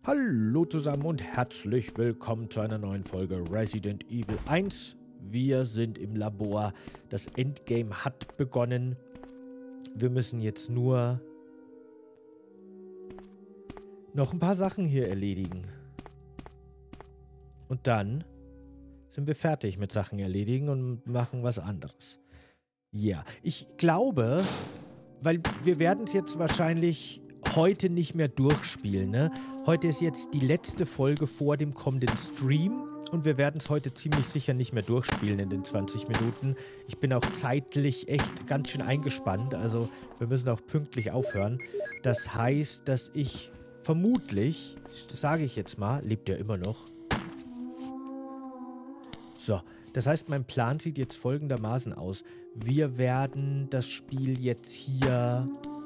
Hallo zusammen und herzlich willkommen zu einer neuen Folge Resident Evil 1. Wir sind im Labor. Das Endgame hat begonnen. Wir müssen jetzt nur noch ein paar Sachen hier erledigen. Und dann sind wir fertig mit Sachen erledigen und machen was anderes. Ja, ich glaube, weil wir werden es jetzt wahrscheinlich heute nicht mehr durchspielen, ne? Heute ist jetzt die letzte Folge vor dem kommenden Stream und wir werden es heute ziemlich sicher nicht mehr durchspielen in den 20 Minuten. Ich bin auch zeitlich echt ganz schön eingespannt, also wir müssen auch pünktlich aufhören. Das heißt, dass ich vermutlich, sage ich jetzt mal, lebt er immer noch. So, das heißt, mein Plan sieht jetzt folgendermaßen aus. Wir werden das Spiel jetzt hier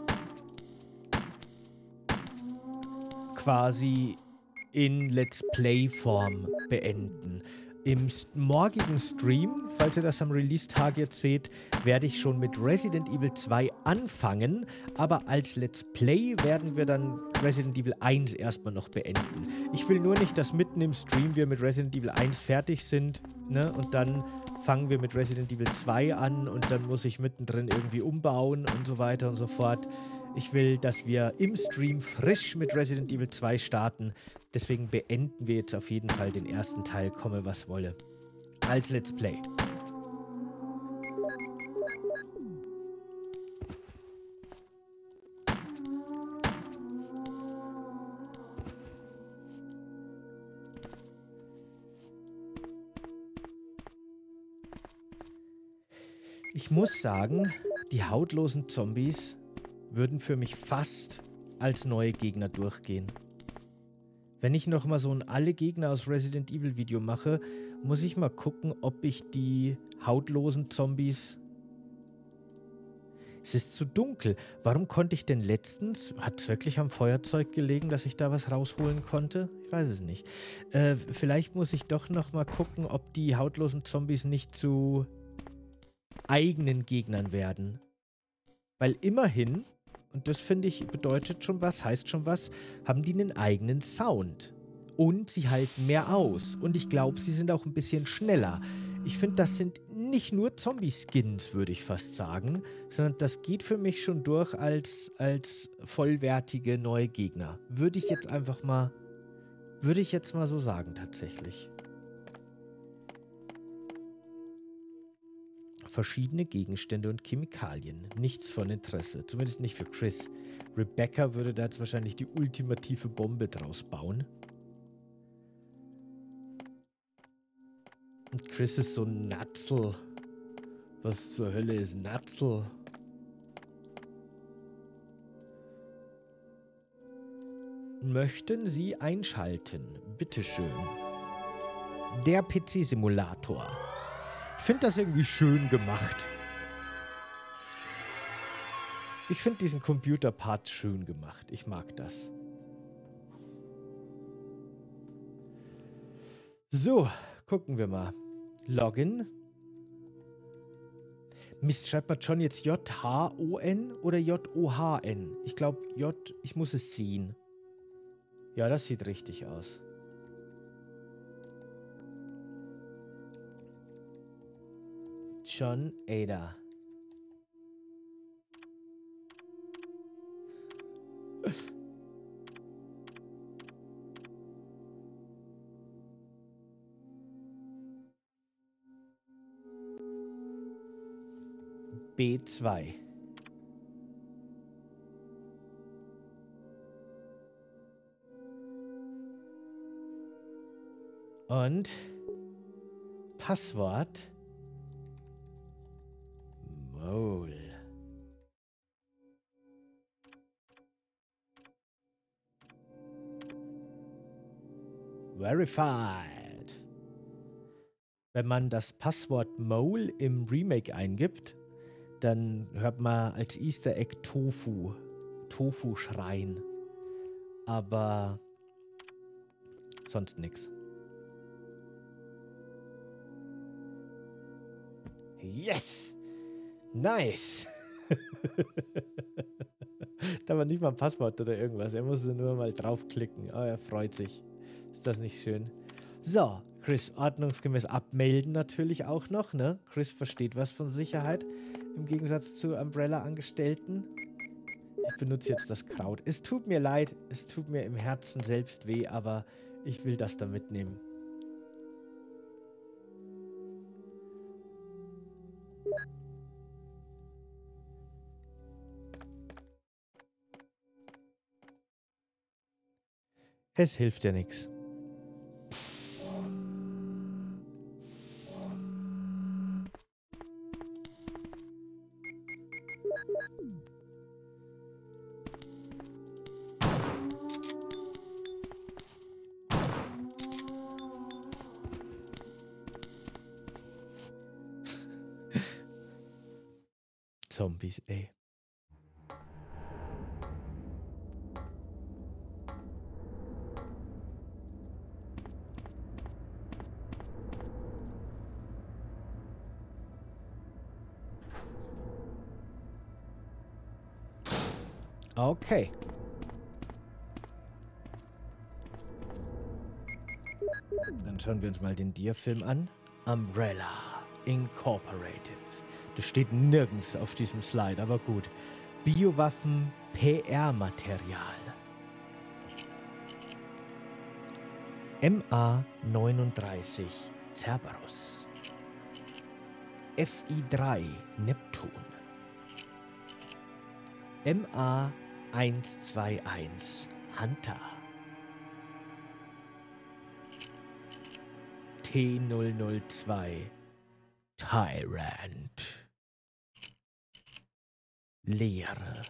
quasi in Let's Play-Form beenden. Im morgigen Stream, falls ihr das am Release-Tag jetzt seht, werde ich schon mit Resident Evil 2 anfangen, aber als Let's Play werden wir dann Resident Evil 1 erstmal noch beenden. Ich will nur nicht, dass mitten im Stream wir mit Resident Evil 1 fertig sind, ne? Und dann fangen wir mit Resident Evil 2 an und dann muss ich mittendrin irgendwie umbauen und so weiter und so fort. Ich will, dass wir im Stream frisch mit Resident Evil 2 starten. Deswegen beenden wir jetzt auf jeden Fall den ersten Teil, komme was wolle, als Let's Play. Ich muss sagen, die hautlosen Zombies würden für mich fast als neue Gegner durchgehen. Wenn ich nochmal so ein alle Gegner aus Resident Evil Video mache, muss ich mal gucken, ob ich die hautlosen Zombies... Es ist zu dunkel. Warum konnte ich denn letztens... Hat es wirklich am Feuerzeug gelegen, dass ich da was rausholen konnte? Ich weiß es nicht. Vielleicht muss ich doch nochmal gucken, ob die hautlosen Zombies nicht zu eigenen Gegnern werden. Weil immerhin... Und das, finde ich, bedeutet schon was, heißt schon was, haben die einen eigenen Sound. Und sie halten mehr aus. Und ich glaube, sie sind auch ein bisschen schneller. Ich finde, das sind nicht nur Zombie-Skins, würde ich fast sagen, sondern das geht für mich schon durch als vollwertige neue Gegner. Würde ich jetzt mal so sagen, tatsächlich. Verschiedene Gegenstände und Chemikalien. Nichts von Interesse. Zumindest nicht für Chris. Rebecca würde da jetzt wahrscheinlich die ultimative Bombe draus bauen. Und Chris ist so ein Natzel. Was zur Hölle ist Natzel? Möchten Sie einschalten? Bitteschön. Der PC-Simulator. Ich finde das irgendwie schön gemacht. Ich finde diesen Computer-Part schön gemacht. Ich mag das. So, gucken wir mal. Login. Mist, schreibt man schon jetzt J-H-O-N oder J-O-H-N? Ich glaube, ich muss es sehen. Ja, das sieht richtig aus. John Ada. B2. Und Passwort Mole. Verified. Wenn man das Passwort Mole im Remake eingibt, dann hört man als Easter Egg Tofu. Tofu schreien. Aber sonst nichts. Yes! Nice! Da war nicht mal ein Passwort oder irgendwas. Er musste nur mal draufklicken. Oh, er freut sich. Ist das nicht schön? So, Chris ordnungsgemäß abmelden natürlich auch noch, ne? Chris versteht was von Sicherheit. Im Gegensatz zu Umbrella-Angestellten. Ich benutze jetzt das Kraut. Es tut mir leid. Es tut mir im Herzen selbst weh, aber ich will das da mitnehmen. Es hilft ja nichts. Zombies, ey. Okay. Dann schauen wir uns mal den Dia-Film an. Umbrella Incorporated. Das steht nirgends auf diesem Slide, aber gut. Biowaffen, PR-Material. MA-39 Cerberus. FI-3 Neptun. MA-121 Hunter. T-002 Tyrant. Lehre.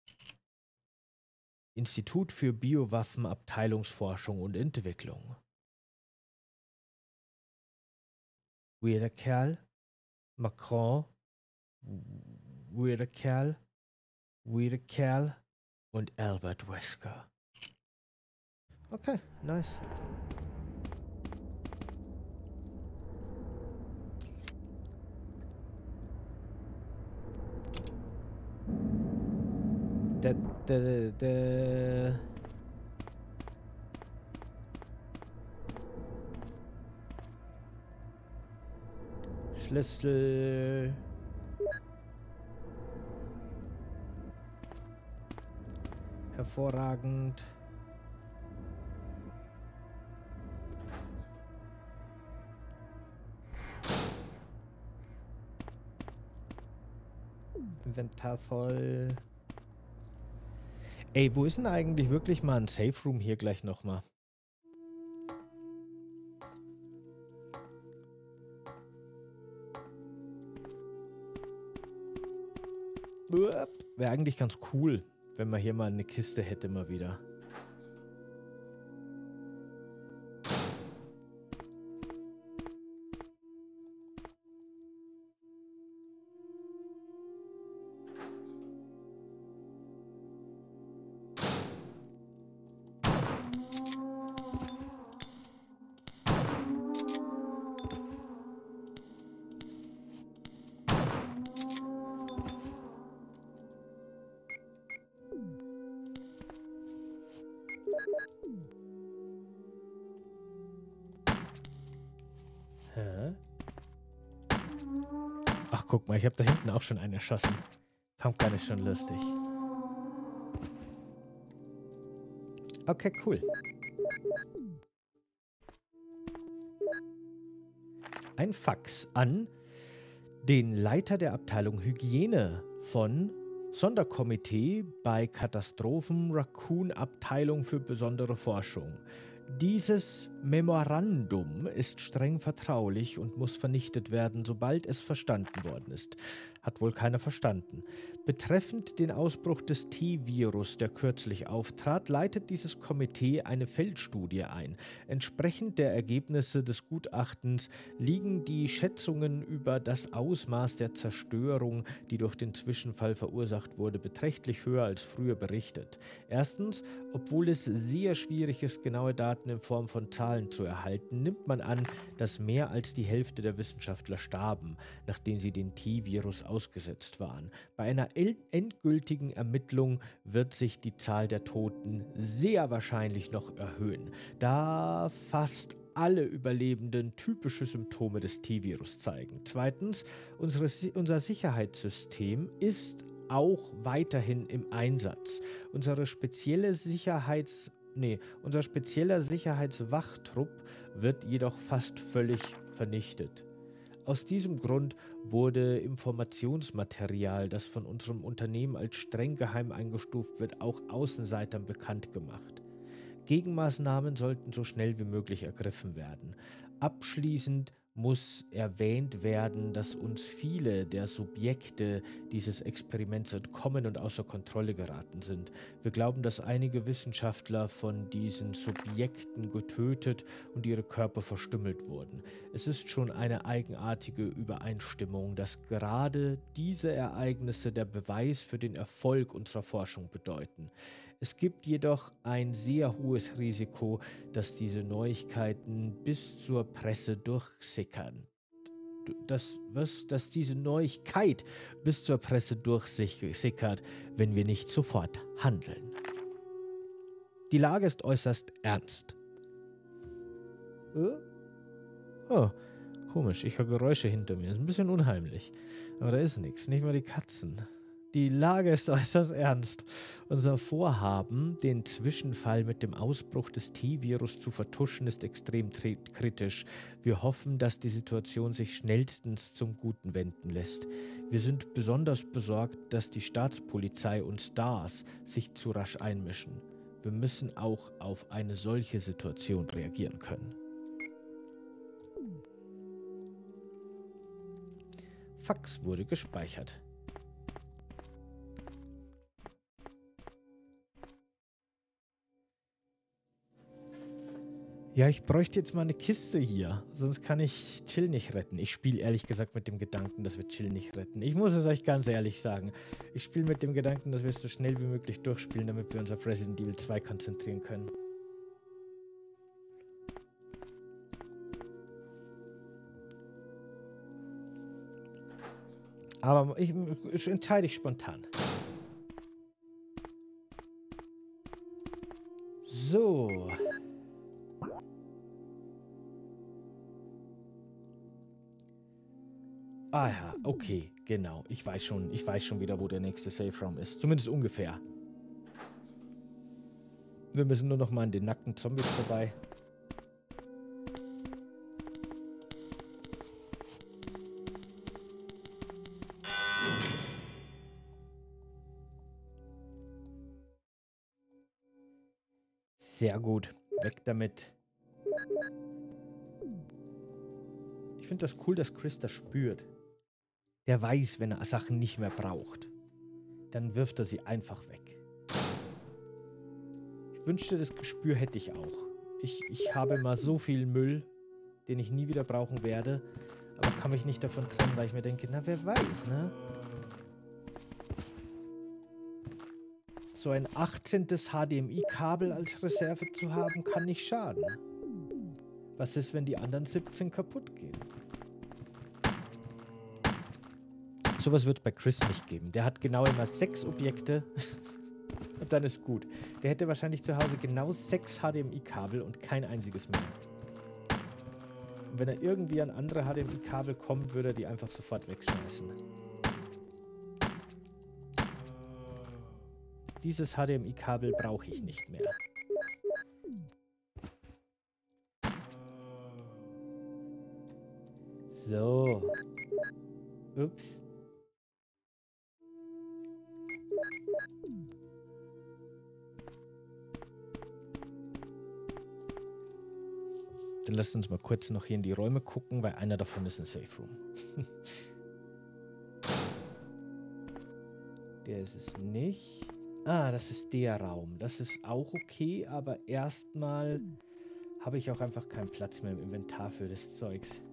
Institut für Biowaffen, Abteilungsforschung und Entwicklung. Weirder Kerl. Macron. Weirder Kerl. Weirder Kerl. Und Albert Wesker. Okay, nice. Schlüssel. Hervorragend. Inventar voll. Ey, wo ist denn eigentlich wirklich mal ein Safe Room hier gleich nochmal? Wäre eigentlich ganz cool, wenn man hier mal eine Kiste hätte mal wieder. Hä? Ach, guck mal, ich habe da hinten auch schon einen erschossen. Pumpgun ist schon lustig. Okay, cool. Ein Fax an den Leiter der Abteilung Hygiene von Sonderkomitee bei Katastrophen Raccoon Abteilung für besondere Forschung. Dieses Memorandum ist streng vertraulich und muss vernichtet werden, sobald es verstanden worden ist. Hat wohl keiner verstanden. Betreffend den Ausbruch des T-Virus, der kürzlich auftrat, leitet dieses Komitee eine Feldstudie ein. Entsprechend der Ergebnisse des Gutachtens liegen die Schätzungen über das Ausmaß der Zerstörung, die durch den Zwischenfall verursacht wurde, beträchtlich höher als früher berichtet. Erstens, obwohl es sehr schwierig ist, genaue Daten Daten in Form von Zahlen zu erhalten, nimmt man an, dass mehr als die Hälfte der Wissenschaftler starben, nachdem sie den T-Virus ausgesetzt waren. Bei einer endgültigen Ermittlung wird sich die Zahl der Toten sehr wahrscheinlich noch erhöhen, da fast alle Überlebenden typische Symptome des T-Virus zeigen. Zweitens, unser Sicherheitssystem ist auch weiterhin im Einsatz. Unser spezieller Sicherheitswachtrupp wird jedoch fast völlig vernichtet. Aus diesem Grund wurde Informationsmaterial, das von unserem Unternehmen als streng geheim eingestuft wird, auch Außenseitern bekannt gemacht. Gegenmaßnahmen sollten so schnell wie möglich ergriffen werden. Abschließend muss erwähnt werden, dass uns viele der Subjekte dieses Experiments entkommen und außer Kontrolle geraten sind. Wir glauben, dass einige Wissenschaftler von diesen Subjekten getötet und ihre Körper verstümmelt wurden. Es ist schon eine eigenartige Übereinstimmung, dass gerade diese Ereignisse der Beweis für den Erfolg unserer Forschung bedeuten. Es gibt jedoch ein sehr hohes Risiko, dass diese Neuigkeiten bis zur Presse durchsickern. Dass diese Neuigkeit bis zur Presse durchsickert, wenn wir nicht sofort handeln. Die Lage ist äußerst ernst. Oh, komisch, ich höre Geräusche hinter mir. Ist ein bisschen unheimlich. Aber da ist nichts, nicht mal die Katzen. Die Lage ist äußerst ernst. Unser Vorhaben, den Zwischenfall mit dem Ausbruch des T-Virus zu vertuschen, ist extrem kritisch. Wir hoffen, dass die Situation sich schnellstens zum Guten wenden lässt. Wir sind besonders besorgt, dass die Staatspolizei und Stars sich zu rasch einmischen. Wir müssen auch auf eine solche Situation reagieren können. Fax wurde gespeichert. Ja, ich bräuchte jetzt mal eine Kiste hier, sonst kann ich Chill nicht retten. Ich spiele ehrlich gesagt mit dem Gedanken, dass wir Chill nicht retten. Ich muss es euch ganz ehrlich sagen. Ich spiele mit dem Gedanken, dass wir es so schnell wie möglich durchspielen, damit wir uns auf Resident Evil 2 konzentrieren können. Aber ich entscheide ich spontan. So. Ah ja, okay, genau. Ich weiß schon wieder, wo der nächste Safe Room ist. Zumindest ungefähr. Wir müssen nur noch mal an den nackten Zombies vorbei. Sehr gut. Weg damit. Ich finde das cool, dass Chris das spürt. Der weiß, wenn er Sachen nicht mehr braucht. Dann wirft er sie einfach weg. Ich wünschte, das Gespür hätte ich auch. Ich habe mal so viel Müll, den ich nie wieder brauchen werde, aber kann mich nicht davon trennen, weil ich mir denke, na wer weiß, ne? So ein 18. HDMI-Kabel als Reserve zu haben, kann nicht schaden. Was ist, wenn die anderen 17 kaputt gehen? Sowas wird es bei Chris nicht geben. Der hat genau immer 6 Objekte und dann ist gut. Der hätte wahrscheinlich zu Hause genau 6 HDMI-Kabel und kein einziges mehr. Und wenn er irgendwie an andere HDMI-Kabel kommt, würde er die einfach sofort wegschmeißen. Dieses HDMI-Kabel brauche ich nicht mehr. So. Ups. Dann lasst uns mal kurz noch hier in die Räume gucken, weil einer davon ist ein Safe Room. Der ist es nicht. Ah, das ist der Raum. Das ist auch okay, aber erstmal habe ich auch einfach keinen Platz mehr im Inventar für das Zeugs.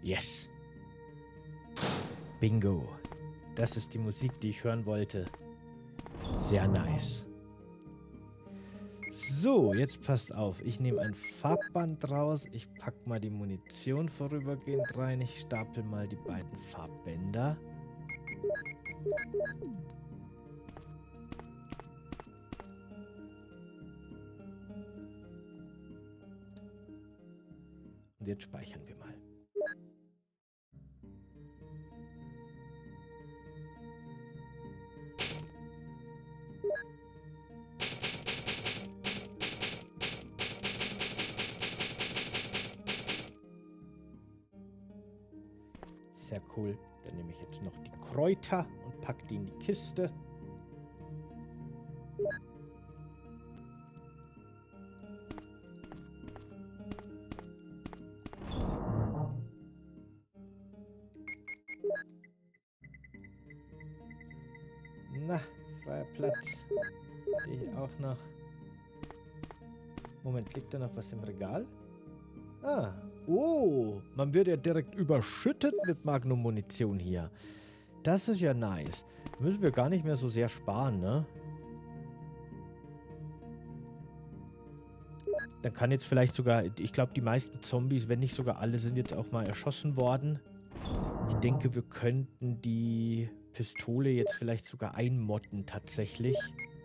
Yes. Bingo. Das ist die Musik, die ich hören wollte. Sehr nice. So, jetzt passt auf. Ich nehme ein Farbband raus. Ich packe mal die Munition vorübergehend rein. Ich stapel mal die beiden Farbbänder. Und jetzt speichern wir mal. Sehr cool. Dann nehme ich jetzt noch die Kräuter und packe die in die Kiste. Na, freier Platz. Die auch noch. Moment, liegt da noch was im Regal? Ah, oh, man wird ja direkt überschüttet mit Magnum-Munition hier. Das ist ja nice. Müssen wir gar nicht mehr so sehr sparen, ne? Dann kann jetzt vielleicht sogar, ich glaube, die meisten Zombies, wenn nicht sogar alle, sind jetzt auch mal erschossen worden. Ich denke, wir könnten die Pistole jetzt vielleicht sogar einmotten tatsächlich.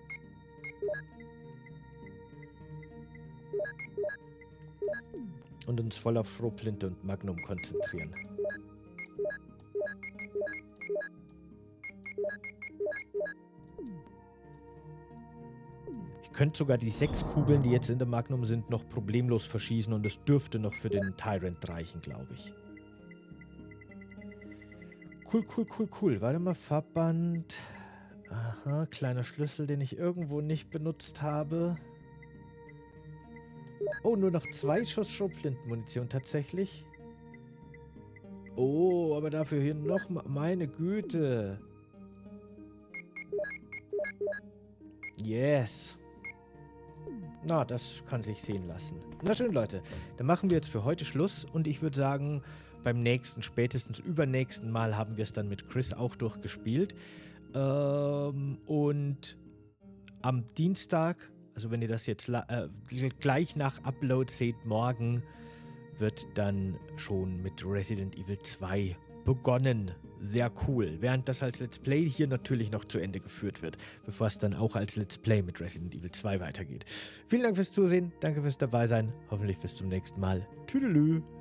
Und uns voll auf Schrotflinte und Magnum konzentrieren. Ich könnte sogar die 6 Kugeln, die jetzt in der Magnum sind, noch problemlos verschießen und es dürfte noch für den Tyrant reichen, glaube ich. Cool, cool, cool, cool. Warte mal, Farbband. Aha, kleiner Schlüssel, den ich irgendwo nicht benutzt habe. Oh, nur noch 2 Schuss Schrotflintenmunition tatsächlich. Oh, aber dafür hier noch mal. Meine Güte. Yes. Na, das kann sich sehen lassen. Na schön, Leute. Dann machen wir jetzt für heute Schluss. Und ich würde sagen, beim nächsten, spätestens übernächsten Mal haben wir es dann mit Chris auch durchgespielt. Und am Dienstag, also wenn ihr das jetzt gleich nach Upload seht, morgen wird dann schon mit Resident Evil 2 begonnen. Sehr cool. Während das als Let's Play hier natürlich noch zu Ende geführt wird, bevor es dann auch als Let's Play mit Resident Evil 2 weitergeht. Vielen Dank fürs Zusehen, danke fürs Dabeisein. Hoffentlich bis zum nächsten Mal. Tüdelü.